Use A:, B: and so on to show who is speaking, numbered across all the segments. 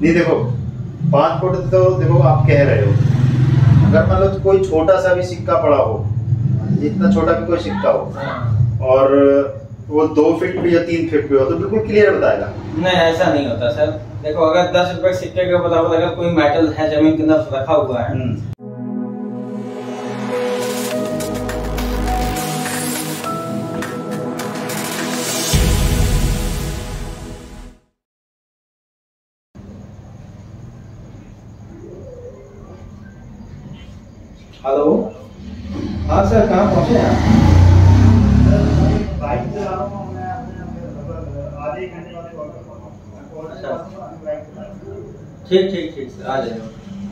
A: नहीं देखो 5 फुट तो देखो आप कह रहे हो, अगर मान लो कोई छोटा सा भी सिक्का पड़ा हो, इतना छोटा भी कोई सिक्का हो और वो 2 फीट भी या 3 फीट भी हो तो बिल्कुल क्लियर बताएगा।
B: नहीं ऐसा नहीं होता सर। देखो अगर 10 रुपए सिक्के के बराबर अगर कोई मेटल है जमीन के अंदर रखा हुआ है, हेलो हाँ सर कहाँ पहुँचे हैं आप?
A: बाइक चला रहा हूँ मैं आधे घंटे बाद
B: ठीक सर आ जाएगा।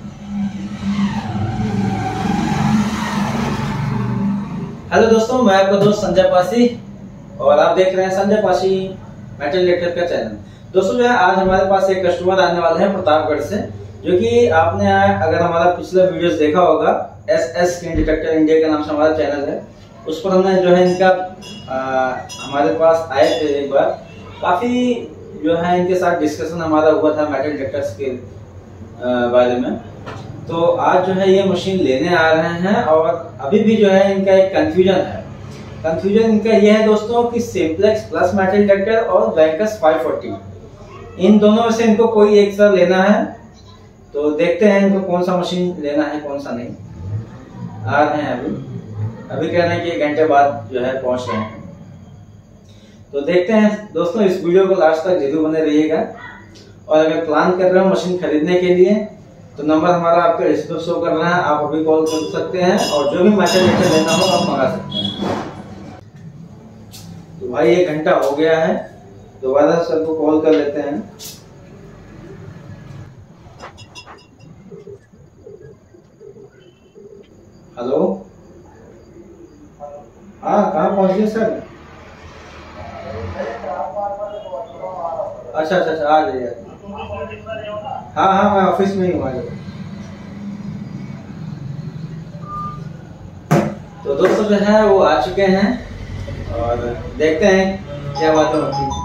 B: हेलो दोस्तों, मैं आपका दोस्त संजय पासी और आप देख रहे हैं संजय पासी मेटल डिटेक्टर का चैनल। दोस्तों जो है आज हमारे पास एक कस्टमर आने वाले हैं प्रतापगढ़ से, जो कि आपने अगर हमारा पिछला वीडियोस देखा होगा, SS स्क्रीन डिटेक्टर इंडिया के नाम से हमारा चैनल है, उस पर हमने जो है इनका हमारे पास आए थे एक बार, काफी जो है इनके साथ डिस्कशन हमारा हुआ था मेटल डिटेक्टर्स के बारे में। तो आज जो है ये मशीन लेने आ रहे हैं और अभी भी जो है इनका एक कंफ्यूजन है। कंफ्यूजन इनका ये है दोस्तों कि सिंप्लेक्स प्लस मेटल डिटेक्टर और वैंकस 540 इन दोनों में से इनको कोई एक सा लेना है। तो देखते हैं इनको कौन सा मशीन लेना है कौन सा नहीं। आ रहे हैं अभी कह रहे हैं कि 1 घंटे बाद जो है पहुंच रहे हैं। तो देखते हैं दोस्तों, इस वीडियो को लास्ट तक जरूर बने रहिएगा। और अगर प्लान कर रहे हो मशीन खरीदने के लिए तो नंबर हमारा आपको इस पर शो कर रहा है, आप अभी कॉल कर सकते हैं और जो भी मेटल डिटेक्टर लेना हो आप मंगा सकते हैं। तो भाई 1 घंटा हो गया है, दोबारा सर को कॉल कर लेते हैं। हेलो हाँ कहाँ पहुँच गए सर? अच्छा आ जाइए। हाँ मैं ऑफिस में ही हूँ। तो दोस्तों जो है वो आ चुके हैं और देखते हैं क्या बात होती है।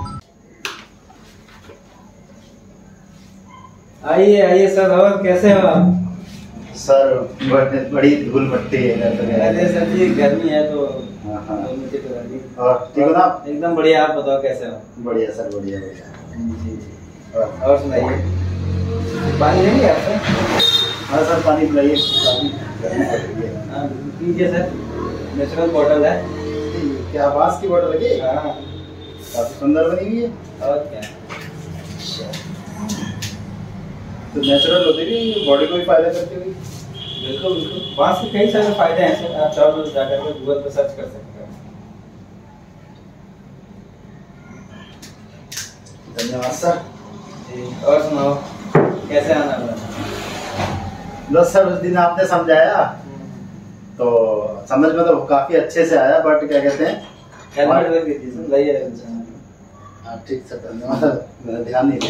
B: आइए सर, और कैसे हो आप?
A: सर बड़ी धूल मट्टी है।
B: अरे सर जी गर्मी है तो
A: और ठीक हो ना?
B: एकदम बढ़िया। आप बताओ कैसे हो?
A: बढ़िया सर, बढ़िया
B: जी। और सुनाइए, पानी लेंगे आप सर?
A: हाँ सर पानी पिलाइए,
B: पीजिए सर, नेचुरल बॉटल है।
A: क्या बांस की बॉटल है?
B: हाँ
A: काफी सुंदर बनी हुई है। और क्या, तो नेचुरल होती है, बॉडी को भी फायदा करती हुई।
B: बिल्कुल बांस के कई सारे फायदे हैं सर, आप चाहो तो जाकर के गूगल पर सर्च कर सकते हैं।
A: धन्यवाद सर।
B: और सुनाओ कैसे आना हुआ?
A: बस सर उस दिन आपने समझाया तो समझ में तो काफी अच्छे से आया, बट क्या कहते हैं ठीक सर, धन्यवाद, मेरा ध्यान नहीं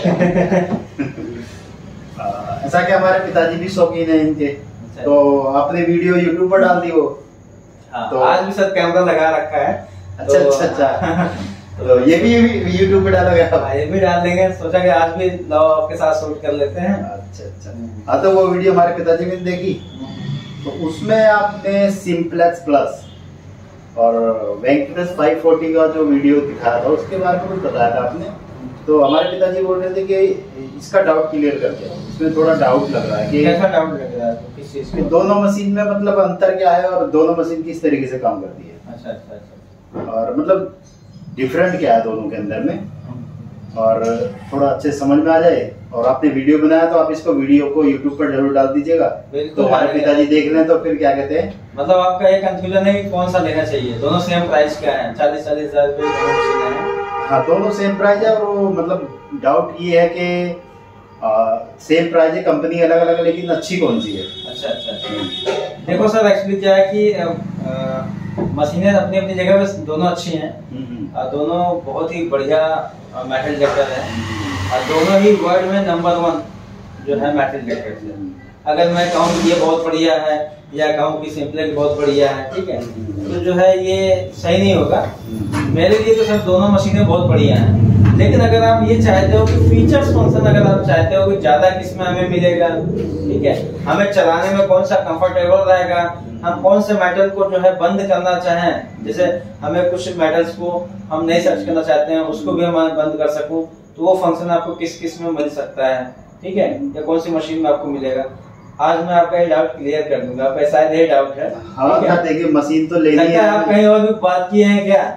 A: दिया। ऐसा कि हमारे पिताजी भी शौकीन है इनके, तो आपने वीडियो यूट्यूब पर डाल दी वो।
B: हाँ, तो आज भी सर कैमरा लगा रखा है।
A: अच्छा तो ये भी यूट्यूब पे डाला गया?
B: ये भी डाल देंगे, सोचा कि आज भी लाओ आपके साथ शूट कर लेते हैं।
A: अच्छा हाँ, तो वो वीडियो हमारे पिताजी ने देखी, तो उसमें आपने सिंप्लेक्स प्लस और वैंकस 540 का जो वीडियो दिखाया था उसके बारे में कुछ बताया था आपने। तो हमारे पिताजी बोल रहे थे कि इसका डाउट क्लियर कर दिया, इसमें थोड़ा डाउट लग रहा है कि
B: कैसा डाउट लग रहा है? तो किस चीज में?
A: दोनों मशीन में मतलब अंतर क्या है और दोनों मशीन किस तरीके से काम करती है।
B: अच्छा
A: और मतलब डिफरेंट क्या है दोनों के अंदर में, और थोड़ा अच्छे समझ में आ जाए। और आपने वीडियो बनाया तो आप इसको वीडियो को YouTube पर जरूर डाल दीजिएगा, तो हमारे पिताजी देख लें तो फिर क्या कहते हैं।
B: मतलब आपका एक कंफ्यूजन है कि कौन सा लेना चाहिए? दोनों सेम प्राइस क्या है? 40,000 रुपए दोनों मशीनें हैं।
A: हाँ दोनों सेम प्राइस है, और वो मतलब डाउट ये है कि सेम प्राइस है, कंपनी अलग अलग, लेकिन अच्छी कौन सी है।
B: अच्छा देखो सर, एक्चुअली क्या है कि मशीनें अपनी अपनी जगह पे दोनों अच्छी हैं, दोनों बहुत ही बढ़िया मेटल डिटेक्टर है, और दोनों ही वर्ल्ड में नंबर 1 जो है मेटल डिटेक्टर है। अगर मैं कहूँ कि ये बहुत बढ़िया है या कहूँ कि सिंप्लेक्स बहुत बढ़िया है, ठीक है, तो जो है ये सही नहीं होगा। मेरे लिए तो सर दोनों मशीनें बहुत बढ़िया हैं। लेकिन अगर आप ये चाहते हो कि फीचर्स फंक्शन अगर आप चाहते हो कि ज्यादा किसमें हमें मिलेगा, ठीक है, हमें चलाने में कौन सा कंफर्टेबल रहेगा, हम कौन से मेटल को जो है बंद करना चाहें, जैसे हमें कुछ मेटल्स को हम नहीं सर्च करना चाहते हैं उसको भी हम बंद कर सकूं, तो वो फंक्शन आपको किस किस में मिल सकता है, ठीक है, या कौन सी मशीन में आपको मिलेगा। आज मैं आपका ये डाउट क्लियर कर दूंगा, आपका शायद ये डाउट है।
A: हाँ क्या, देखिए मशीन तो लेनी है।
B: आप कहीं और भी बात किए हैं क्या?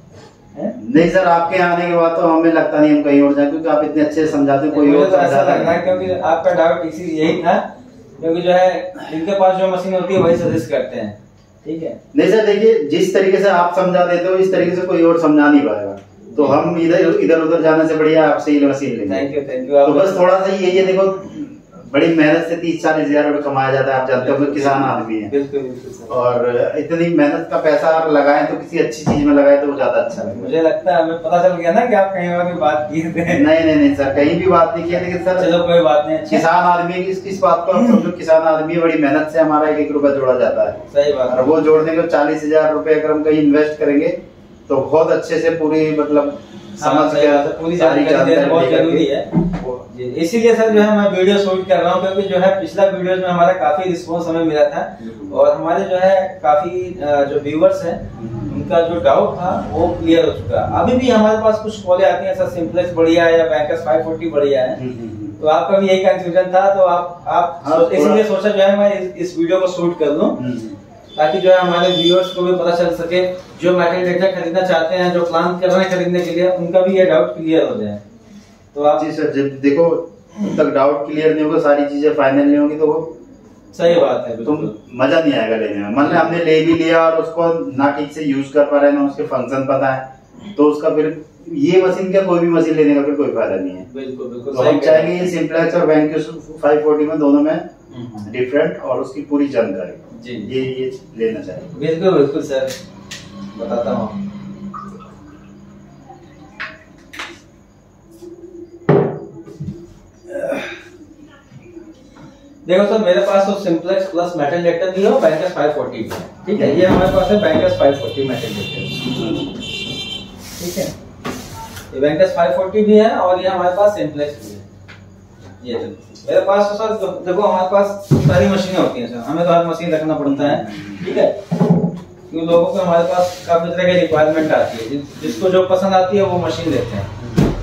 A: नहीं सर, आपके आने के बाद तो हमें लगता नहीं हम कहीं और जाए, क्योंकि आप इतने अच्छे समझाते हैं, कोई और
B: तो ऐसा लग रहा है क्योंकि आपका डाउट इसी यही था, क्योंकि जो है इनके पास जो मशीन होती है वही सजेस्ट करते हैं, ठीक है।
A: नहीं सर देखिए, जिस तरीके से आप समझा देते हो इस तरीके से कोई और समझा नहीं पाएगा, तो हम इधर उधर जाने से बढ़िया आपसे ही मशीन लेंगे।
B: Thank you.
A: तो बस थोड़ा सा यही है, देखो बड़ी मेहनत से 30-40 हजार रुपए कमाया जाता है, आप जानते हो किसान आदमी है।
B: बिल्कुल।
A: और इतनी मेहनत का पैसा आप लगाएं तो किसी अच्छी चीज में लगाए तो वो ज्यादा अच्छा लगेगा।
B: मुझे लगता है हमें पता चल गया ना कि आप कहीं और भी बात किए थे।
A: नहीं सर, कहीं भी बात नहीं की, लेकिन सर
B: चलो कोई बात नहीं।
A: किसान आदमी किस बात को आप समझो, किसान आदमी बड़ी मेहनत से हमारा 1-1 रुपया जोड़ा जाता है।
B: सही बात।
A: और वो जोड़ने को 40,000 रुपए अगर हम कहीं इन्वेस्ट करेंगे तो बहुत अच्छे से पूरी मतलब समझ के
B: पूरी जानकारी देना बहुत जरूरी है। इसीलिए सर जो है मैं वीडियो शूट कर रहा हूँ, क्योंकि जो है पिछला वीडियो में हमारा काफी रिस्पॉन्स हमें मिला था, और हमारे जो है काफी जो व्यूअर्स हैं उनका जो डाउट था वो क्लियर हो चुका है। अभी भी हमारे पास कुछ कॉलें आती हैं सर, सिंप्लेक्स बढ़िया है या बैंकर्स 540 बढ़िया है, तो आपका भी यही कंफ्यूजन था, तो आप इसीलिए सोचा जो है मैं इस वीडियो को शूट कर लूं, ताकि जो है हमारे व्यूअर्स को भी पता चल सके, जो मेटल डिटेक्टर खरीदना चाहते हैं, जो प्लान कर रहे हैं खरीदने के लिए, उनका भी ये डाउट क्लियर हो जाए। तो आप
A: जी सर, जब देखो जब तक डाउट क्लियर नहीं होगा, सारी चीजें फाइनल नहीं होगी, तो वो
B: सही बात है,
A: तुम मजा नहीं आएगा लेने में। मान लो हमने ले भी लिया और उसको ना ठीक से यूज कर पा रहे हैं, ना उसके फंक्शन पता है, तो उसका फिर ये मशीन क्या कोई भी मशीन लेने का फिर कोई फायदा नहीं है।
B: बिल्कुल।
A: तो हम चाहेंगे ये सिंप्लेक्स और वैंक्यूज 540 में दोनों में डिफरेंट और उसकी पूरी जानकारी
B: जी
A: ये लेना चाहिए।
B: बिल्कुल सर, बताता हूँ। देखो सर, मेरे पास तो सिंप्लेक्स प्लस मेटल डिटेक्टर भी है और बैंकर्स 540 भी है, ठीक है। ये हमारे पास है बैंकर्स 540 मेटल डिटेक्टर, ठीक है। ये बैंकर्स 540 भी है और ये हमारे पास सिंप्लेक्स भी है। ये मेरे पास तो सर देखो हमारे पास सारी मशीनें होती हैं सर, हमें तो हर मशीन रखना पड़ता है, ठीक है, क्योंकि लोगों को हमारे पास काफी तरह की रिक्वायरमेंट आती है, जिसको जो पसंद आती है वो मशीन लेते हैं।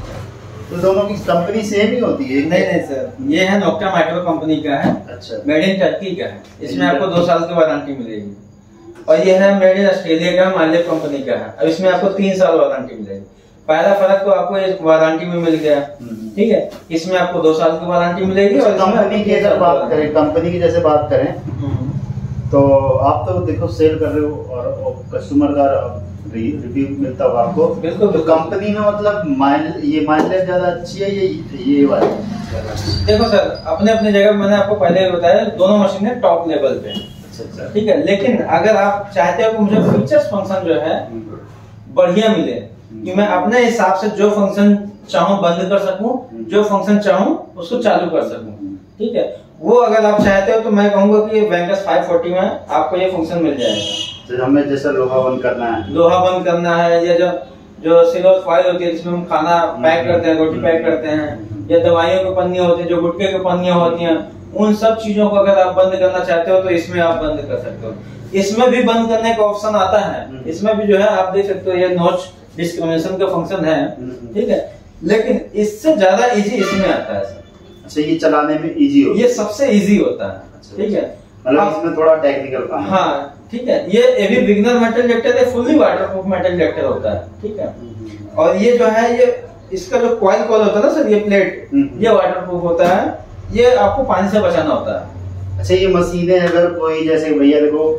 A: तो दोनों की कंपनी सेम ही होती है?
B: नहीं सर, ये है नोक्टा माइक्रो कंपनी का है।
A: अच्छा।
B: मेड इन टर्की का है, इसमें आपको 2 साल की वारंटी मिलेगी। और ये है मेड इन ऑस्ट्रेलिया का, मालिक कंपनी का है, अब इसमें आपको 3 साल वारंटी मिलेगी। पहला फर्क तो आपको एक वारंटी में मिल गया, ठीक है, इसमें आपको 2 साल की वारंटी मिलेगी। और
A: कंपनी की अगर बात करें, कंपनी की जैसे बात करें, तो आप तो देखो सेल कर रहे हो और कस्टमर का रिव्यू मिलता होगा आपको।
B: बिल्कुल।
A: तो कंपनी में मतलब ये माइलेज ज्यादा अच्छी है ये वाली?
B: देखो सर, अपने अपने जगह मैंने आपको पहले ही बताया, दोनों मशीनें टॉप लेवल पे,
A: अच्छा,
B: ठीक है। लेकिन अगर आप चाहते हो कि मुझे फीचर्स फंक्शन जो है बढ़िया मिले, कि मैं अपने हिसाब से जो फंक्शन चाहूँ बंद कर सकूं, जो फंक्शन चाहूँ उसको चालू कर सकूं, ठीक है, वो अगर आप चाहते हो तो मैं कहूंगा कि बैंकर्स 540 में आपको ये फंक्शन मिल जाएगा।
A: तो हमें जैसे लोहा बंद करना है,
B: या जो सिल्वर फॉइल होती है जिसमें हम खाना पैक करते हैं, रोटी पैक करते हैं, या दवाइयों की पन्नियां होती है, जो गुटखे की पन्नियां होती हैं, उन सब चीजों को अगर आप बंद करना चाहते हो तो इसमें आप बंद कर सकते हो। इसमें भी बंद करने का ऑप्शन आता है, इसमें भी जो है आप देख सकते हो, ये नॉच डिस्क्रिमिनेशन का फंक्शन है, ठीक है, लेकिन इससे ज्यादा इजी इसमें आता है सर।
A: अच्छा, ये चलाने में इजी होता है?
B: ये सबसे इजी होता है, ठीक है,
A: मतलब इसमें थोड़ा टेक्निकल काम है।
B: हाँ, ठीक है। ये भी बिगिनर मेटल डिटेक्टर है, फुल्ली वाटरप्रूफ मेटल डिटेक्टर होता है, ठीक है। और ये जो है, ये इसका जो कॉइल होता है ना सर, ये प्लेट, ये वाटरप्रूफ होता है, ये आपको पानी से बचाना होता है।
A: अच्छा, ये मशीनें अगर कोई जैसे भैया देखो,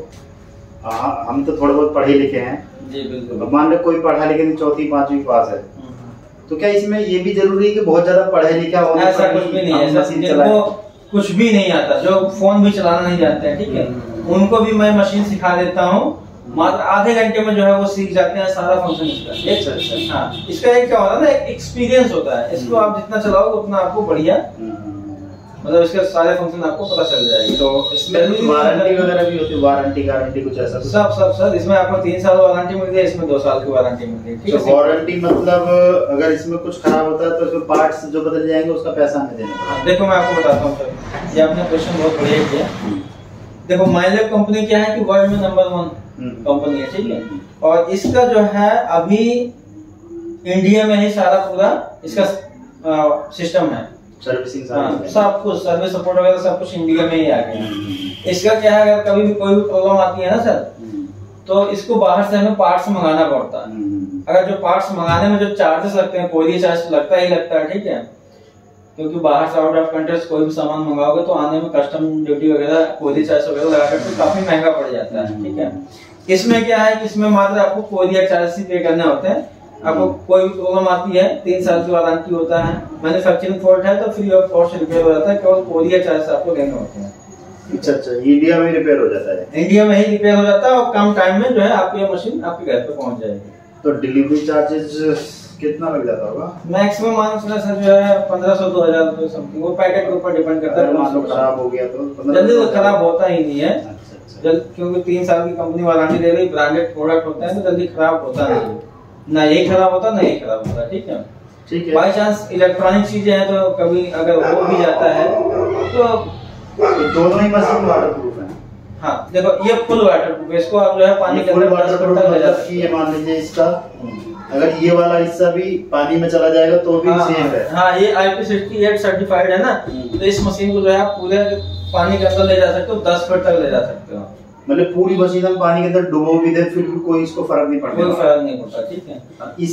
A: हम तो थोड़े बहुत पढ़े लिखे हैं
B: जी, बिल्कुल,
A: मान लो कोई पढ़ा लिखे नहीं, 4वीं 5वीं पास है, तो क्या इसमें ये भी जरूरी है कि बहुत ज्यादा पढ़े लिखा होना?
B: ऐसा कुछ भी नहीं है, जिनको कुछ भी नहीं आता, जो फोन भी चलाना नहीं जानते हैं, ठीक है, उनको भी मैं मशीन सिखा देता हूँ, मात्र आधे घंटे में जो है वो सीख जाते हैं सारा फंक्शन इसका।
A: अच्छा।
B: हाँ, इसका एक क्या होता है ना, एक एक्सपीरियंस होता है, इसको आप जितना चलाओगे उतना आपको बढ़िया मतलब इसके सारे फंक्शन आपको पता चल जाएंगे।
A: तो इसमें वारंटी वगैरह भी होती है, वारंटी गारंटी कुछ ऐसा?
B: सब सब सर, इसमें आपको 3 साल वारंटी मिलती है, इसमें 2 साल की वारंटी मिलती है। ठीक है,
A: वारंटी मतलब अगर इसमें कुछ खराब होता है तो इसमें पार्ट्स जो बदल जाएंगे उसका पैसा हमें देना पड़ेगा?
B: देखो मैं आपको बताता हूँ सर, ये आपने क्वेश्चन बहुत बढ़िया किया। देखो माइलेज कंपनी क्या है कि वर्ल्ड में नंबर 1 कंपनी है, ठीक है, और इसका जो है अभी इंडिया में ही सारा पूरा इसका सिस्टम है,
A: सर्विसिंग
B: सब कुछ, सर्विस सपोर्ट वगैरह सब कुछ इंडिया में ही आ गया। इसका क्या है, अगर कभी भी कोई भी प्रॉब्लम आती है ना सर, तो इसको बाहर से हमें पार्ट्स मंगाना पड़ता है। अगर जो पार्ट्स मंगाने में जो चार्जेस लगते हैं, कोरियर चार्ज लगता ही लगता है, ठीक है, क्योंकि बाहर से आउट ऑफ कंट्री कोई भी सामान मंगाओगे तो आने में कस्टम ड्यूटी वगैरह, कोरियर चार्ज वगैरह लगाकर तो काफी महंगा पड़ जाता है। ठीक है, इसमें क्या है कि इसमें मात्र आपको कोरियर चार्ज ही पे करने होते हैं। आपको कोई भी प्रॉब्लम आती है 3 साल की वारंटी होता है, मैन्युफैक्चरिंग फॉल्ट है तो फ्री ऑफ कॉस्ट रिपेयर हो जाता है, केवल कोरियर चार्ज आपको देने होते हैं।
A: अच्छा अच्छा, इंडिया में रिपेयर हो जाता है?
B: इंडिया में ही रिपेयर हो जाता है और कम टाइम में जो है आपकी ये मशीन आपके घर पे पहुंच जाएगी।
A: तो डिलीवरी चार्जेस कितना लग जाता होगा?
B: मैक्सिमम मान सर जो है 1500-2000 रुपए समथिंग, वो पैकेट के ऊपर डिपेंड करता है।
A: मान लो खराब हो गया तो
B: जल्दी तो खराब होता ही नहीं है।
A: अच्छा,
B: क्योंकि 3 साल की कंपनी वारंटी दे रही, ब्रांडेड प्रोडक्ट होता है तो जल्दी खराब होता नहीं है, ना ये खराब होता ना ये खराब होता। ठीक है,
A: ठीक है।
B: बाई चांस इलेक्ट्रॉनिक चीजें हैं तो कभी अगर हो भी जाता है तो
A: दोनों ही मशीन वाटरप्रूफ है?
B: हाँ देखो ये फुल वाटरप्रूफ है, इसको आप जो है पानी के अंदर
A: मतलब कि ये मान लीजिए इसका अगर ये वाला हिस्सा भी पानी में चला जाएगा तो भी सेफ है? हाँ,
B: ये IP68 सर्टिफाइड है ना, तो इस मशीन को जो है आप पूरे पानी के अंदर ले जा सकते हो, 10 फीट तक ले जा सकते हो।
A: मतलब पूरी मशीन हम पानी के अंदर डुबो भी दे फिर भी कोई इसको फर्क नहीं पड़ता?
B: कोई फर्क नहीं पड़ता। ठीक है,
A: इस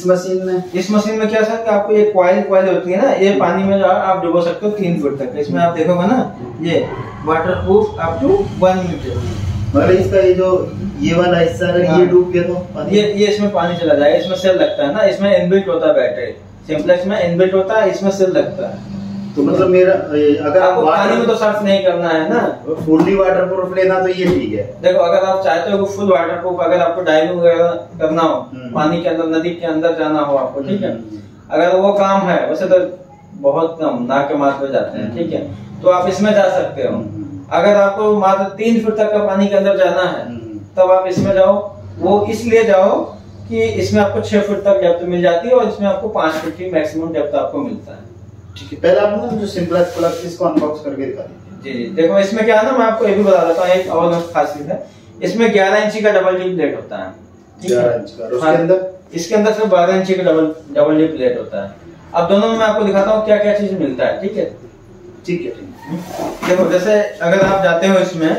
A: मशीन में
B: क्या सर कि आपको ये कॉइल होती है ना, ये पानी में जो आप डुबो सकते हो 3 फीट तक। इसमें आप देखोगे ना, ये वाटरप्रूफ अप टू 1 मीटर।
A: मतलब इसका ये वाला हिस्सा अगर ये डूब गया तो
B: ये इसमें पानी चला जाएगा। इसमें सेल लगता है ना, इसमें इनबिल्ट होता है बैटरी, सिंप्लेक्स में इनबिल्ट होता है, इसमें सेल लगता है।
A: तो मतलब मेरा अगर
B: आपको पानी में तो सर्फ नहीं करना है ना,
A: फुल्ली वाटरप्रूफ लेना तो ये ठीक है।
B: देखो अगर आप चाहते हो कि फुल वाटरप्रूफ, अगर आपको डाइविंग वगैरह करना हो, पानी के अंदर, नदी के अंदर जाना हो आपको, ठीक है, अगर वो काम है, वैसे तो बहुत कम ना के मात्र जाते हैं, ठीक है, तो आप इसमें जा सकते हो। अगर आपको मात्र 3 फीट तक का पानी के अंदर जाना है तब आप इसमें जाओ। वो इसलिए जाओ कि इसमें आपको 6 फीट तक डेप्थ मिल जाती है और इसमें आपको 5 फीट की मैक्सिमम डेप्थ आपको मिलता है।
A: ठीक है, पहले आप मुझे सिंप्लेक्स प्लस इसको अनबॉक्स करके दिखा दीजिए।
B: जी देखो इसमें क्या है ना, मैं आपको ये भी बता देता हूँ, एक और खासियत है, इसमें 11 इंची का डबल डी प्लेट होता है।
A: 11 इंच का, उसके अंदर
B: इसके अंदर सिर्फ 12 इंची का डबल डी प्लेट होता है। अब दोनों में मैं आपको दिखाता हूँ क्या क्या चीज मिलता है। ठीक है,
A: ठीक है,
B: देखो जैसे अगर आप जाते हो इसमें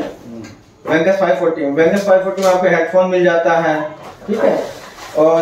B: वेंकस 540 में आपको हेडफोन मिल जाता है, ठीक है, और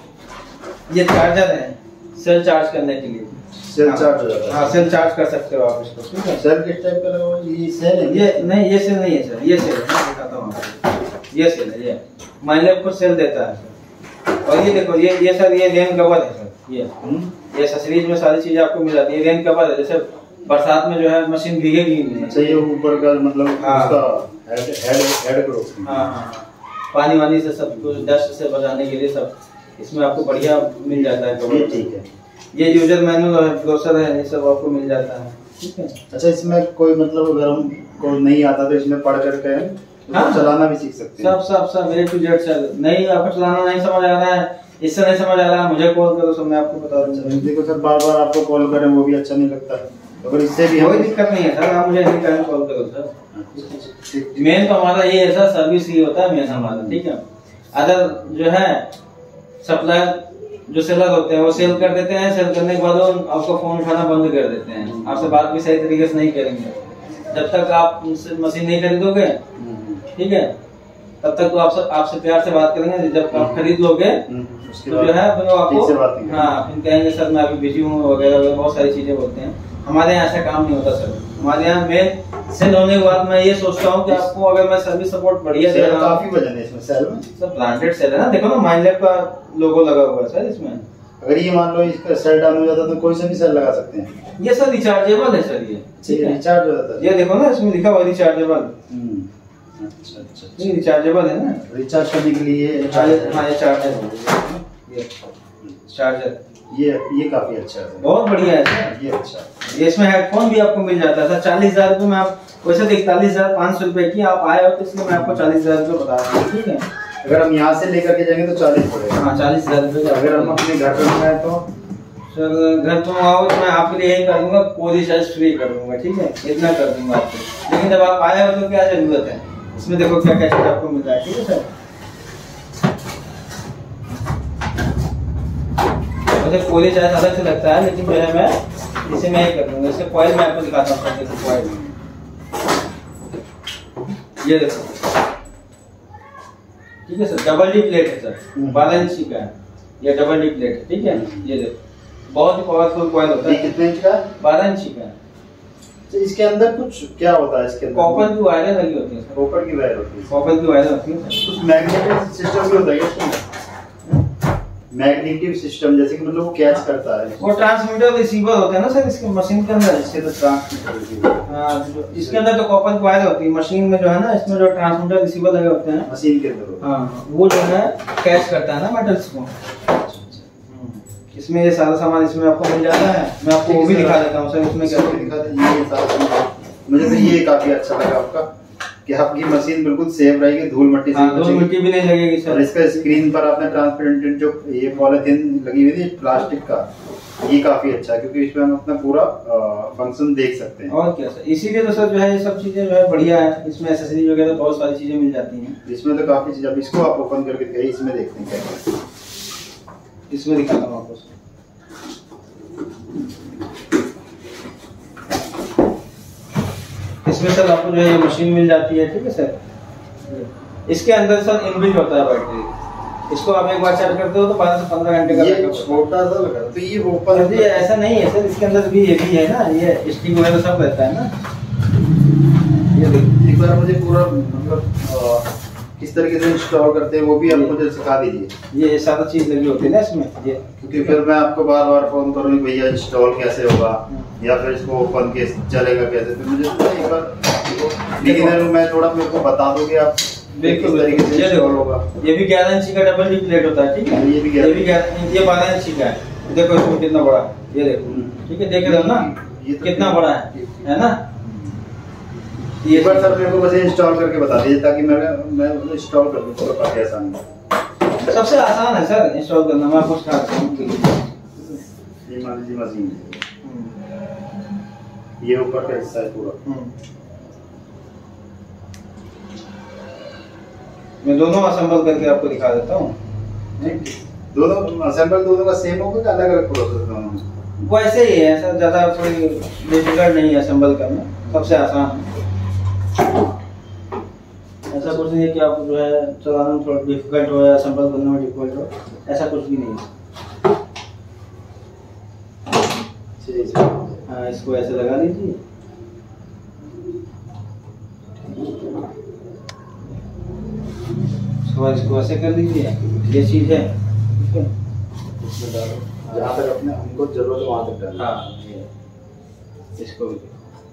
B: ये चार्जर है सेल चार्ज करने के लिए,
A: सेल चार्ज हो जाता है।
B: हाँ, सेल चार्ज कर सकते हो आप इसको। ठीक है,
A: सेल किस टाइप का लगा? ये सेल है? ये
B: नहीं, ये सेल नहीं है सर, ये सेल है, मैं दिखाता हूँ आपको, ये सेल है, ये माइलेज को सेल देता है सर। और ये देखो ये सर, ये रेन कवर है सर, ये एक्सेसरीज में सारी चीजें आपको मिल जाती है। रेन कवर है, जैसे बरसात में जो है मशीन भीगेगी नहीं।
A: अच्छा, ये ऊपर का मतलब उसका हेड करो।
B: हाँ, पानी वानी से सब कुछ, डस्ट से बचाने के लिए सब इसमें आपको बढ़िया मिल जाता है कवर।
A: ठीक है,
B: ये यूजर मैनुअल है, ब्रोशर है, ये सब आपको मिल जाता है। ठीक है,
A: अच्छा, इसमें कोई मतलब अगर हम को नहीं आता तो इसमें पढ़ करके
B: हाँ,
A: चलाना भी सीख सकते हैं?
B: सब A to Z चल। नहीं आपको चलाना नहीं समझ आ रहा है, इससे नहीं समझ आ रहा है, मुझे कॉल करो, सब मैं आपको बता दूंगा।
A: देखो सर, बार बार आपको कॉल करें वो भी अच्छा नहीं लगता, अगर इससे भी
B: कोई दिक्कत नहीं है सर, आप मुझे एनी टाइम कॉल करो सर। मेन तो हमारा ये है सर, सर्विस ही होता है मेन हमारा। ठीक है, अगर जो है सप्लायर जो सेलर होते हैं वो सेल कर देते हैं, सेल करने के बाद वो आपका फोन उठाना बंद कर देते हैं, आपसे बात भी सही तरीके से नहीं करेंगे जब तक आप मशीन नहीं खरीदोगे। ठीक है, तब तक तो आपसे प्यार से बात करेंगे, जब आप खरीद लोगे तो जो है फिर आपको फिर कहेंगे सर मैं अभी बिजी हूँ वगैरह, बहुत सारी चीजें बोलते हैं। हमारे यहाँ ऐसा काम नहीं होता सर, हमारे यहाँ में सेल होने के बाद मैं ये सोचता हूँ कि आपको अगर मैं सर्विस सपोर्ट बढ़िया दे रहा हूँ।
A: काफी वजन है इसमें सेल में,
B: सर ब्रांडेड सेल है ना, देखो ना माइनलैब का लोगो लगा हुआ है सर इसमें।
A: अगर ये मान लो इसका सेल डाउन हो जाता तो कोई सा भी सेल लगा सकते हैं?
B: ये सर रिचार्जेबल है सर, ये
A: ठीक है, रिचार्ज हो जाता है।
B: ये देखो ना इसमें लिखा हुआ रिचार्जेबल।
A: अच्छा,
B: ये रिचार्जेबल है ना,
A: रिचार्ज करने के लिए।
B: हाँ ये चार्जर, ये चार्जर
A: ये काफी अच्छा है,
B: बहुत बढ़िया है सर।
A: ये अच्छा है।
B: इसमें हेडफोन भी आपको मिल जाता है सर 40,000 रुपए में। आप वैसे 41,500 रुपए की आप आए हो तो इसलिए मैं आपको 40,000 रुपए बता रहा हूँ, ठीक है।
A: अगर हम यहाँ से लेकर के जाएंगे तो 40 पड़ेगा।
B: हाँ 40,000 रुपए।
A: अगर हम अपने घर पर मंगाए तो
B: सर घर पर आओ तो मैं आपके लिए यही कर दूंगा, कोई चार्ज फ्री कर दूंगा, ठीक है, इतना कर दूंगा आपको। लेकिन जब आप आए हो तो क्या जरूरत है, इसमें देखो क्या क्या चीज आपको मिल रहा है, ठीक है सर। मुझे कोई चार्ज अलग से लगता है, लेकिन जो है मैं इसे मैं ही कर दूंगा। इसके कॉइल मैं आपको दिखाता हूँ, देखो कॉइल, ये देखो, ठीक है सर। डबल डी प्लेट है सर, 12 इंच का है, ये डबल डी प्लेट है, ठीक है। ये देखो बहुत ही पावरफुल कॉइल होता है।
A: ये कितने इंच का है?
B: 12 इंच का है।
A: तो इसके अंदर कुछ क्या होता है? इसके अंदर
B: कॉपर की वायरें लगी होती है सर,
A: कॉपर की वायर होती है।
B: कॉपर की वायरें होती है सर।
A: कुछ मैग्नेटिक सिस्टम भी होता है इसमें, मैग्नेटिक सिस्टम, जैसे कि मतलब वो कैच करता है।
B: वो ट्रांसमीटर रिसीवर होते हैं ना सर इसके मशीन के अंदर, इससे तो ट्रांसमीटर, हाँ इसके अंदर जो कॉपर की वायर होती है मशीन में जो है ना, इसमें जो ट्रांसमीटर रिसीवर लगे होते हैं
A: मशीन के अंदर,
B: हाँ वो जो है कैच करता है ना मेटल्स को। इसमें ये सारा सामान इसमें आपको मिल जाता है। मैं आपको वो भी दिखा देता हूँ सर, इसमें क्या
A: दिखाते हैं ये सारा सामान। मुझे तो ये काफी अच्छा लगा आपका कि आपकी मशीन बिल्कुल सेफ रहेगी, धूल मिट्टी से
B: धूल मिट्टी भी नहीं लगेगी सर।
A: और इसका स्क्रीन पर आपने ट्रांसपेरेंट जो ये पॉलिथीन लगी हुई थी प्लास्टिक का, ये काफी अच्छा है क्योंकि इसमें हम अपना पूरा फंक्शन देख सकते हैं।
B: और क्या सर, इसीलिए तो सर जो है ये सब चीजें जो है बढ़िया है। इसमें एक्सेसरीज वगैरह बहुत सारी चीजें मिल जाती हैं
A: इसमें, तो काफी चीज। अब इसको आप ओपन करके दिखाइए, इसमें देखते हैं क्या है।
B: इसमें दिखाता हूँ आपको। इसमें सर आपको जो है ये मशीन मिल जाती है, ठीक है सर। इसके अंदर सर इनबिल्ट होता है बैटरी, इसको आप एक बार चार्ज करते हो तो 12 से 15 घंटे का
A: ये छोटा सा लगा तो ये ओपन
B: जी ऐसा नहीं है सर, इसके अंदर भी ये भी है ना, ये स्टिक वगैरह सब रहता है ना।
A: ये देखिए एक बार मुझे पूरा मतलब किस तरीके से इंस्टॉल करते हैं वो भी आप मुझे सिखा दीजिए।
B: ये सारा चीज लगी होती है ना इसमें, ये
A: क्योंकि फिर मैं आपको बार बार फोन करूँ भैया इंस्टॉल कैसे होगा या फिर इसको ओपन के चलेगा कैसे, तो मुझे एक बार बिगिनर में थोड़ा मेरे को बता दोगे आप
B: बिल्कुल तरीके से इंस्टॉल होगा। ये भी 11 इंच का डबल डी प्लेट होता है, ठीक है। ये भी 12 इंच का है, देखो इसमें कितना बड़ा, ये देखो, ठीक है, देख रहे हो ना कितना बड़ा है ना।
A: एक बार सर मेरे को बस इंस्टॉल करके बता दीजिए ताकि मैं इंस्टॉल कर दूं काफी आसान है।
B: सबसे आसान है सर इंस्टॉल करना, मैं आपको सिखाता हूं।
A: ये मान लीजिए मशीन, ये ऊपर का हिस्सा है पूरा।
B: मैं दोनों असेंबल करके आपको दिखा देता हूँ।
A: दोनों असेंबल दोनों का सेम होगा कि अलग अलग प्रोसेस दोनों?
B: वैसे ही है सर, ज्यादा कोई डिफिकल्ट नहीं है असेंबल करना, सबसे आसान है। ऐसा कुछ नहीं है कि आपको जो है चलाने में थोड़ा डिफिकल्ट हो या असेंबल करने में डिफिकल्ट हो, ऐसा कुछ भी नहीं है। हाँ इसको ऐसे लगा लीजिए, इसको ऐसे कर लीजिए, ये चीज है, ठीक है। इसमें डालो
A: जहाँ तक अपने हमको जरूरत है वहाँ तक डालो।
B: हाँ इसको भी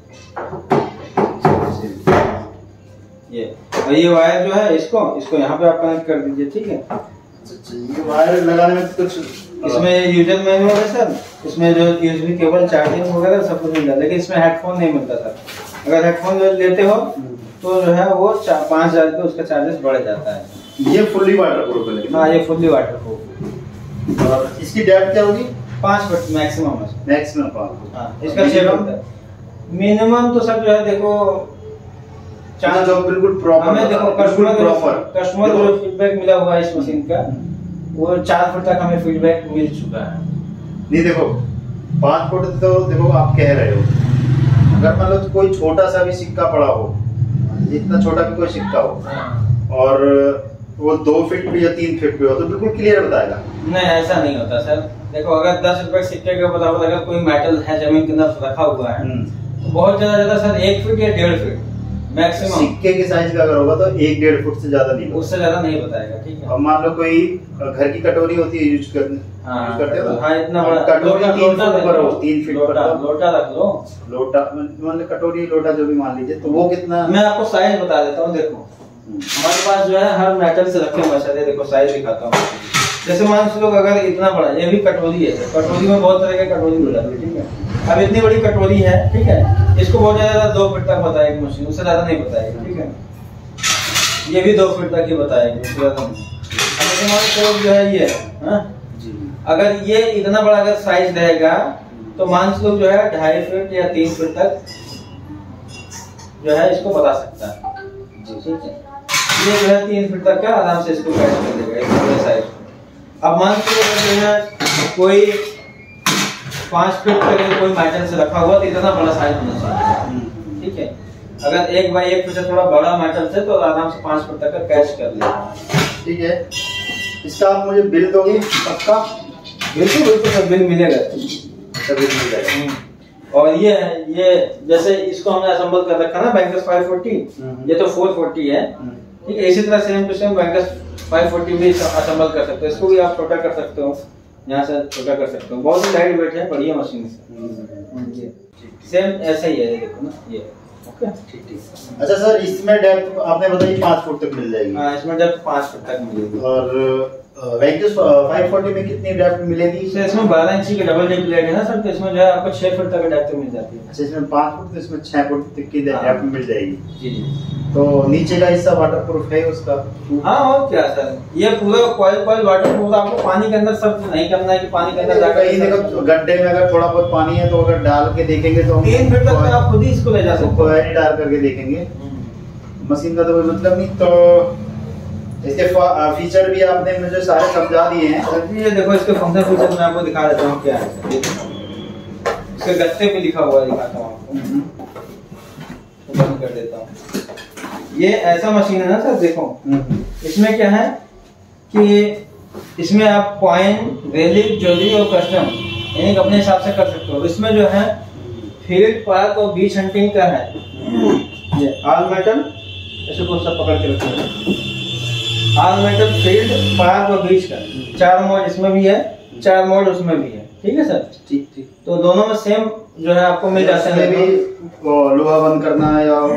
B: ये, और ये वायर जो है इसको यहाँ पे आप कनेक्ट कर दीजिए, ठीक है।
A: ये वायर लगाने में कुछ
B: इसमें यूजर मैनुअल है सर, इसमें जो यूएसबी केबल चार्जिंग वगैरह सब कुछ मिलता है, लेकिन इसमें हेडफोन नहीं मिलता सर। अगर हेडफोन लेते हो तो जो है वो 5,000 रुपये उसका चार्जेस बढ़ जाता है।
A: ये फुल्ली वाटरप्रूफ है?
B: हाँ ये फुल्ली वाटरप्रूफ।
A: और इसकी डेप्थ क्या होगी?
B: 5 फुट मैक्सिमम है।
A: Maximum 5 foot.
B: हाँ इसका शेप मिनिमम तो सब जो है देखो
A: जो बिल्कुल प्रॉपर,
B: हमें देखो कस्टमर को जो फीडबैक मिला हुआ है इस मशीन का, वो 4 फुट तक हमें फीडबैक मिल चुका है।
A: नहीं देखो 5 फुट तो देखो आप कह रहे हो, अगर मान लो कोई छोटा सा भी सिक्का पड़ा हो, इतना छोटा भी कोई सिक्का हो और वो 2 फीट पे या 3 फीट पे हो तो बिल्कुल क्लियर बताएगा।
B: नहीं ऐसा नहीं होता सर। देखो अगर 10 रुपए सिक्के के बराबर अगर कोई मेटल है जमीन के अंदर रखा हुआ है तो बहुत ज्यादा सर 1 फीट या 1.5 फीट मैक्सिमम।
A: सिक्के के साइज का अगर होगा तो 1-1.5 फुट से ज्यादा नहीं,
B: उससे ज्यादा नहीं बताएगा, ठीक है।
A: अब मान लो कोई घर की कटोरी होती है यूज करते हो,
B: हाँ इतना बड़ा
A: कटोरी 3 फुट पर हो, 3 फीट पर
B: लोटा रख लो,
A: लोटा मान लो कटोरी लोटा जो भी मान लीजिए, तो वो कितना?
B: मैं आपको साइज बता देता हूँ। देखो हमारे पास जो है हर मेटल से रखे हुए हैं, देखो साइज दिखाता हूँ। जैसे मान लो अगर इतना बड़ा, ये भी कटोरी है, कटोरी में बहुत तरह के कटोरी हो जाती है, ठीक है। अब इतनी बड़ी कटोरी है, ठीक है, इसको बहुत ज्यादा 2 फीट तक बताएगी मशीन, उससे ज्यादा नहीं बताएगी, ठीक है। ये भी 2 फीट तक ही बताएगी, उससे ज्यादा नहीं। अब जो है ये, हाँ, अगर ये इतना बड़ा अगर साइज रहेगा तो मान लो जो है 2.5 फीट या 3 फीट तक जो है इसको बता सकता है, ठीक है। ये जो है 3 फीट तक का आराम से इसको कैच कर देगा इस बड़े साइज। अब मान लो जो है कोई 5 फीट का कोई मेटल से रखा हुआ तो इतना बड़ा साइज होना चाहिए, ठीक है। अगर 1 बाई 1 फीट से थोड़ा बड़ा मेटल से तो आराम से 5 फीट तक का कैच कर लेगा, ठीक है।
A: इसका आप मुझे बिल दोगे पक्का?
B: बिल्कुल सर, बिल मिलेगा,
A: बिल मिल जाएगा।
B: और ये जैसे इसको हमने असेंबल कर रखा ना बैंकर्स 540, ये तो 440 है, ठीक है। इसी तरह सेम टू सेम बैंकर्स 540 भी असेंबल कर सकते हो, इसको भी आप छोटा कर सकते हो, यहाँ से छोटा कर सकते हो, बहुत ही लाइट वेट है, बढ़िया मशीन है। सेम ऐसा ही है, ये देखो ना, ये ओके, ठीक।
A: अच्छा सर, इसमें डेप्थ आपने बताई 5 फुट तक मिल जाएगी?
B: हाँ, इसमें डेप्थ 5 फुट तक मिलेगी।
A: और वेंकटेश 540 में कितनी डेप्थ मिलेगी?
B: इसमें 12 इंची का डबल डी प्लेट है ना सर, तो इसमें जो है आपको 6 फुट तक डेप्थ मिल जाती है।
A: अच्छा, इसमें 5 फुट तो इसमें 6 फुट तक की डेप्थ मिल जाएगी।
B: जी।
A: तो नीचे का हिस्सा वाटरप्रूफ है उसका?
B: हाँ, और क्या सर, ये पूरा कॉइल वाटरप्रूफ, आपको पानी के अंदर सब नहीं करना है कि पानी के अंदर जाकर
A: कहीं देखो गड्ढे में अगर थोड़ा बहुत पानी है तो अगर डाल के देखेंगे तो
B: 3 फीट तक आप खुद ही इसको ले जा सकते हो,
A: डाल करके देखेंगे। मशीन का तो कोई मतलब नहीं। तो इसके फीचर भी आपने मुझे सारे समझा दिए हैं।
B: ये देखो, इसके फंक्शन फीचर मैं आपको दिखा देता हूँ क्या है। इसके गत्ते पे लिखा हुआ है, दिखाता हूँ आपको, तो बंद कर देता हूँ। ये ऐसा मशीन है ना सर, देखो इसमें क्या है कि इसमें आप पॉइंट, रेलिक, ज्वेलरी और कस्टम यानी अपने हिसाब से कर सकते हो। इसमें जो है फील्ड, पार्क और बीच हंटिंग का है। ये ऑल मेटल, ऐसे को सब पकड़ के रखो, ऑल मेटल, फील्ड, पार्क और बीच का 4 मोड इसमें भी है, 4 मोड उसमें भी है, ठीक है सर। ठीक। तो दोनों में सेम जो है आपको मिल जाता है।
A: भी लोहा बंद करना है या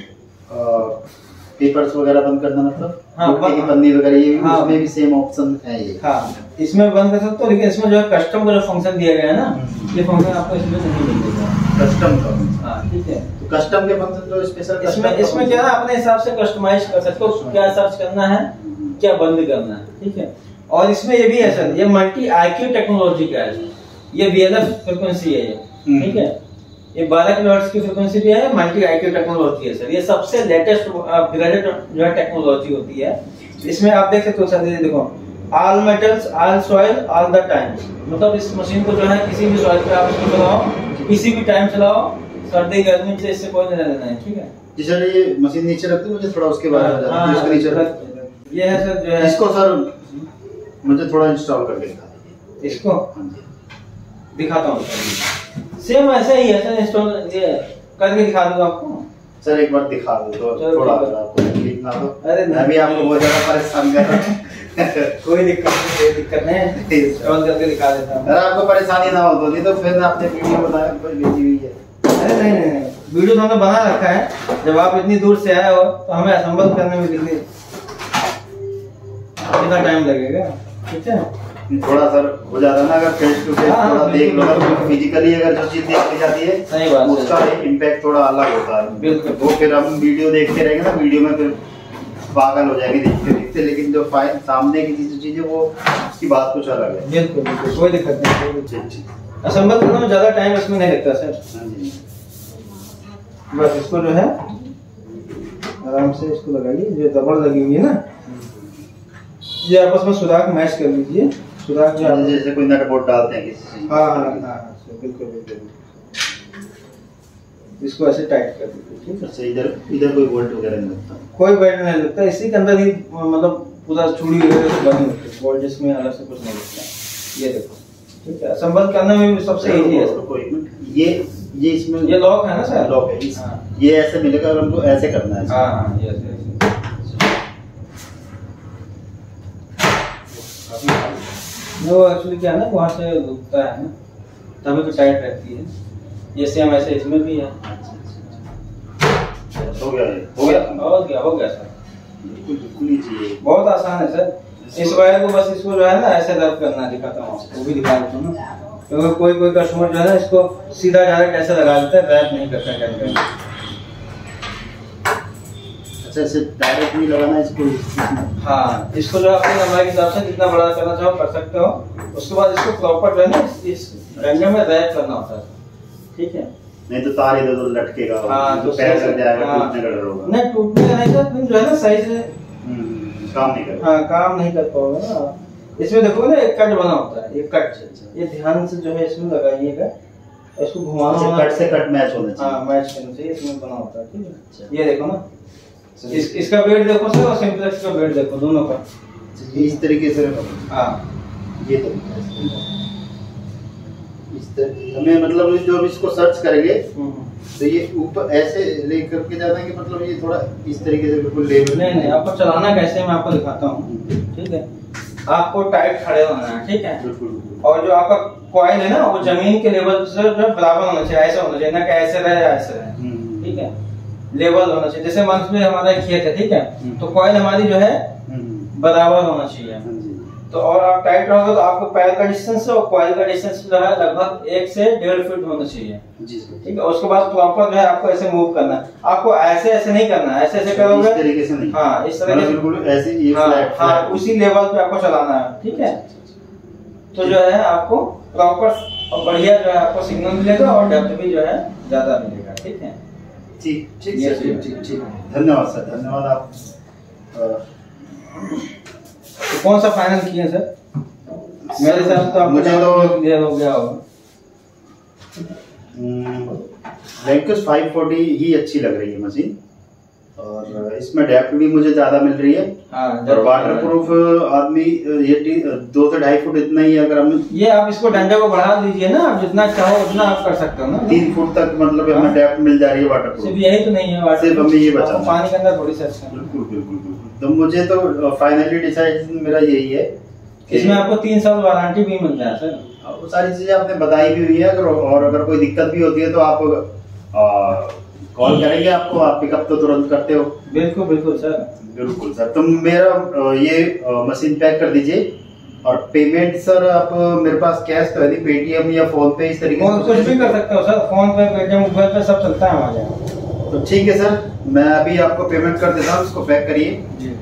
A: पेपर्स वगैरह बंद करना, मतलब की पन्नी वगैरह, ये उसमें भी सेम ऑप्शन है ये।
B: हाँ, इसमें बंद कर सकते हो, लेकिन इसमें जो है कस्टम का जो फंक्शन दिया गया है ना, ये फंक्शन आपको इसमें नहीं मिलेगा, कस्टम का। हाँ, ठीक है।
A: तो कस्टम के फंक्शन जो स्पेशल
B: इसमें क्या है, अपने हिसाब से कस्टमाइज कर सकते हो, क्या सर्च करना है, क्या बंद करना है, ठीक है। और इसमें ये भी है सर, ये मल्टी आईक्यू टेक्नोलॉजी का है, ये VLF फ्रीक्वेंसी है ये, ठीक है। ये 12 किलोहर्ट्ज की फ्रीक्वेंसी भी है, मल्टी आईक्यू टेक्नोलॉजी है सर। ये सबसे लेटेस्ट अपग्रेडेड जो है टेक्नोलॉजी होती है। इसमें आप देख सकते हो सर, ये देखो, all metals, all soil, all the time, मतलब इस मशीन को जो है किसी भी सॉइल पे आप इसको चलाओ, किसी भी टाइम चलाओ, सर्दी गर्मी से इससे कोई लेना देना है, ठीक है।
A: जी सर, ये मशीन नीचे रख दो, मुझे थोड़ा उसके बारे में जानना है। इसके नीचे रख,
B: ये है सर, जो है
A: इसको सर मुझे थोड़ा इंस्टॉल करके दिखा दीजिए।
B: इसको दिखाता हूँ, सेम ऐसा ही है सर, इंस्टॉल ये करके दिखा दूंगा आपको।
A: सर एक बार दिखा दो तो थोड़ा आपको तकलीफ ना हो।
B: अरे
A: मैं भी आपको बहुत ज्यादा परेशान कर रहा हूं।
B: कोई दिक्कत नहीं, इंस्टॉल करके दिखा देता हूं।
A: अगर आपको परेशानी ना हो तो, नहीं तो फिर आपने वीडियो बनाया कोई भेजी हुई है।
B: अरे नहीं, वीडियो तो हमने बना रखा है। जब आप इतनी दूर से आए हो तो हमें असेंबल करने में कितना टाइम लगेगा, ठीक है।
A: थोड़ा सर हो जाता है ना, अगर फेस टू फेस थोड़ा देख लो, अगर फिजिकली अगर जो चीज देखी जाती है,
B: सही बात,
A: उसका इम्पैक्ट थोड़ा अलग होता है।
B: बिल्कुल।
A: वो फिर हम वीडियो देखते रहेंगे ना, वीडियो में फिर पागल हो जाएंगे देखते देखते, लेकिन जो सामने की चीज है वो उसकी बात कुछ अलग है।
B: बिल्कुल, कोई दिक्कत नहीं। असेंबल करने में ज्यादा टाइम इसमें नहीं लगता सर। बस इसको जो है आराम से इसको लगाइए, जो रबड़ लगी हुई है ना, ये आपस में सुराख मैच कर लीजिए। सुराख
A: जैसे कोई नट बोल्ट डालते हैं किसी।
B: हाँ, बिल्कुल। इसको ऐसे टाइट कर दीजिए, ठीक है।
A: अच्छा, इधर कोई बोल्ट वगैरह नहीं लगता?
B: कोई बोल्ट नहीं लगता, इसी के अंदर ही मतलब पूरा चूड़ी वगैरह से बनी होती है, बोल्ट जिसमें अलग से कुछ नहीं लगता। ये देखो, ठीक है। असेंबल करने में भी सबसे इजी है। ये इसमें ये लॉक है ना सर,
A: लॉक है। ये ऐसे मिलेगा और हमको ऐसे करना है।
B: हाँ, ये ऐसे वो एक्चुअली क्या है ना, वहाँ से रुकता है ना, तभी तो टाइट रहती है। ये सेम ऐसे इसमें भी है।
A: हो गया
B: सर, बिल्कुल ही चाहिए। बहुत आसान है सर। इस वायर को बस इसको जो है ना ऐसे रब करना, दिखाता हूँ आपको, वो भी दिखा देता हूँ ना, क्योंकि कोई कस्टमर जो है ना इसको सीधा डायरेक्ट ऐसे लगा देता है, रैप नहीं करता करके।
A: अच्छा, ऐसे डायरेक्ट नहीं लगाना इसको?
B: हाँ, इसको जो अपनी लंबाई के हिसाब से जितना बड़ा करना चाहो कर सकते हो। उसके बाद इसको प्रॉपर जो है ना इस रंगे में रैप करना होता है, ठीक है? नहीं
A: तो तार इधर उधर लटकेगा।
B: हाँ,
A: तो पैर लग जाएगा, टूटने का डर होगा।
B: नहीं, टूटने का नहीं सर, तुम जो है ना सही से
A: काम नहीं कर।
B: हाँ, काम नहीं कर पाओगे ना। इसमें देखो ना एक कट बना होता है, एक कट, ये ध्यान से जो है इसमें लगाइएगा, इसको घुमाना,
A: कट से कट मैच होना चाहिए।
B: हाँ, मैच करना चाहिए, इसमें बना होता है, ठीक है? ये देखो ना, इसका वेट देखो सर और सिंप्लेक्स का वेट देखो, दोनों का
A: इस तरीके से।
B: हाँ,
A: ये तरीका इस तरह हमें मतलब जो भी इसको सर्च करेंगे तो ये ऊपर ऐसे लेकर के जाना है कि मतलब ये थोड़ा इस तरीके से बिल्कुल लेवल।
B: नहीं, आपको चलाना कैसे मैं आपको दिखाता हूँ, ठीक है? आपको टाइट खड़े होना है, ठीक है? और जो आपका कॉइल है ना वो जमीन के लेवल से जो बराबर होना चाहिए, ऐसा होना चाहिए ना कि ऐसे रहे ऐसे रहे, ठीक है? लेवल होना चाहिए। जैसे मान लो हमारा खेत है, ठीक है? तो कॉइल हमारी जो है बराबर होना चाहिए। तो और आप टाइट रहोगे तो आपको पैर का डिस्टेंस और कॉइल का डिस्टेंस जो है लगभग 1 से 1.5 फीट होना चाहिए, ठीक है? उसके बाद प्रॉपर जो है आपको ऐसे मूव करना है, आपको ऐसे ऐसे नहीं करना है, ऐसे ऐसे करोगे इस तरीके से नहीं। हाँ, इस तरह
A: बिल्कुल ऐसे ही।
B: हाँ, उसी लेवल पे आपको चलाना है, ठीक है? तो जो है आपको प्रॉपर और बढ़िया जो है आपको सिग्नल मिलेगा और डेप्थ भी जो है ज्यादा मिलेगा, ठीक है?
A: ठीक। धन्यवाद सर, धन्यवाद। आप
B: तो कौन सा फाइनल किए सर? मेरे हिसाब से तो
A: मुझे तो
B: क्लियर हो गया होगा।
A: वैंकस 540 ही अच्छी लग रही है मशीन, और इसमें डेप्थ भी मुझे ज्यादा मिल रही है।
B: हाँ,
A: और वाटरप्रूफ आदमी ये 2 से 2.5 फुट इतना ही, अगर हम
B: ये आप इसको डंडे को बढ़ा दीजिए ना, आप जितना चाहो उतना आप कर सकते हो ना।
A: 3 फुट तक मतलब हमें डेप्थ मिल जा रही है वाटरप्रूफ।
B: सिर्फ यही तो नहीं है,
A: सिर्फ हमें ये बचा
B: पानी के अंदर थोड़ी सा।
A: बिल्कुल। तो मुझे तो फाइनली डिसाइड मेरा यही है,
B: इसमें आपको 3 साल वारंटी भी मिल जाए सर।
A: वो सारी चीजें आपने बताई भी हुई है। अगर कोई दिक्कत भी होती है तो आप कॉल करेंगे आपको, आप पिकअप तो तुरंत करते हो?
B: बिल्कुल सर।
A: बिल्कुल सर। तो मेरा ये मशीन पैक कर दीजिए। और पेमेंट सर आप मेरे पास कैश तो है नहीं, पेटीएम या फोन पे इस तरीके से
B: कुछ भी कर सकते हो sir, PhonePe, Paytm, Google Pay सब चलता है हमारे यहाँ।
A: तो ठीक है सर, मैं अभी आपको पेमेंट कर देता हूँ, इसको पैक करिए जी।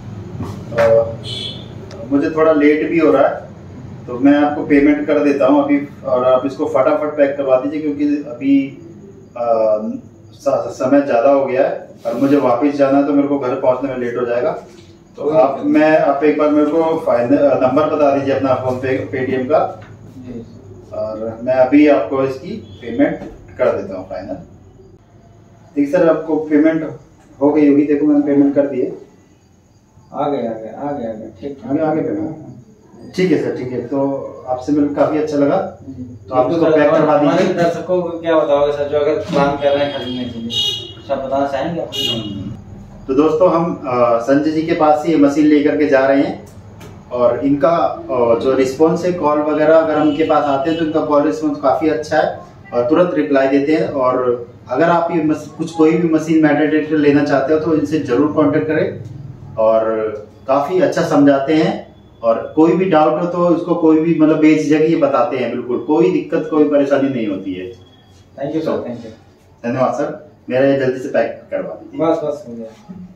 A: मुझे थोड़ा लेट भी हो रहा है तो मैं आपको पेमेंट कर देता हूँ अभी, और आप इसको फटाफट पैक करवा दीजिए क्योंकि अभी समय ज्यादा हो गया है और मुझे वापस जाना है तो मेरे को घर पहुंचने में लेट हो जाएगा। तो आप एक बार मेरे को नंबर बता दीजिए अपना फोन पे, पेटीएम का, और मैं अभी आपको इसकी पेमेंट कर देता हूँ फाइनल। ठीक सर, आपको पेमेंट हो गई होगी, देखो मैंने पेमेंट कर दिए।
B: आ गया ठीक
A: आगे पेमेंट। ठीक है सर, ठीक है। तो आपसे मिलकर काफी अच्छा लगा, तो आप इसको पैक करवा दीजिए।
B: दर्शकों को क्या बताओगे सर जो अगर प्लान कर रहे हैं खरीदने के लिए, सब बताना चाहेंगे आप?
A: तो दोस्तों हम संजय जी के पास ही मशीन लेकर के जा रहे हैं, और इनका जो रिस्पॉन्स है, कॉल वगैरह अगर हम इनके पास आते हैं तो इनका कॉल रिस्पॉन्स काफी अच्छा है और तुरंत रिप्लाई देते हैं। और अगर आप ये कोई भी मशीन मेटाडेटर लेना चाहते हो तो इनसे जरूर कांटेक्ट करें, और काफी अच्छा समझाते हैं, और कोई भी डाउट हो तो इसको कोई भी मतलब बेझिझक ये बताते हैं, बिल्कुल कोई दिक्कत कोई परेशानी नहीं होती है।
B: Thank you sir, thank you,
A: धन्यवाद सर। मेरा ये जल्दी से पैक करवा दीजिए।
B: बस हो गया।